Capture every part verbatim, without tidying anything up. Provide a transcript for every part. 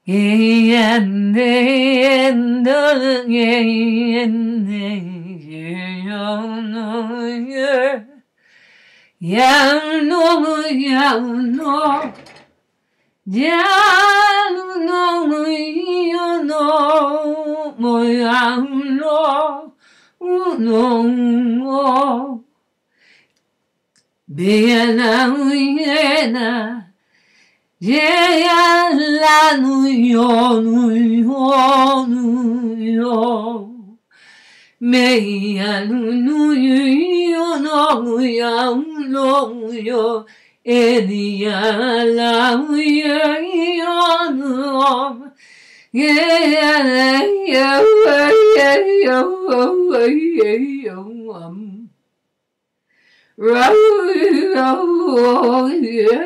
Yende yende yende yende Yano yano Yano yano Moyano uno Bena uyena Yela nuyo nuyo nuyo Meya nuyo nuyo nuyo Edia la nuyo nuyo Yeah yeah yeah yeah yeah yeah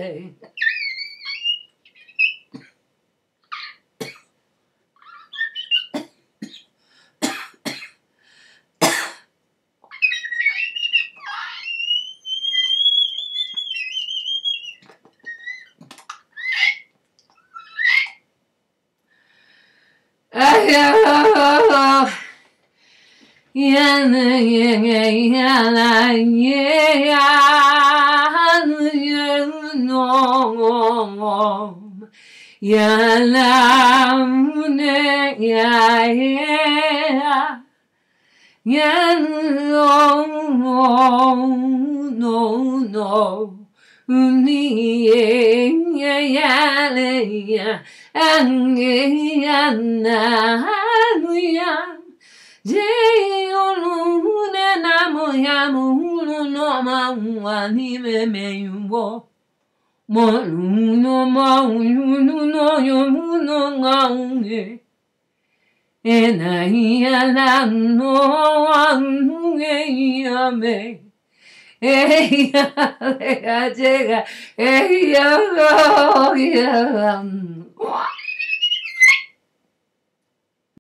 Yana yana yana yana no yana ne ya ya yana no no no uni ya ya ya angiyana ya Jeyolune namo yamuno no mawani memeyumo Moluno mawuno no yomuno ngaunge Ena yala no anunge yame Eya llega eya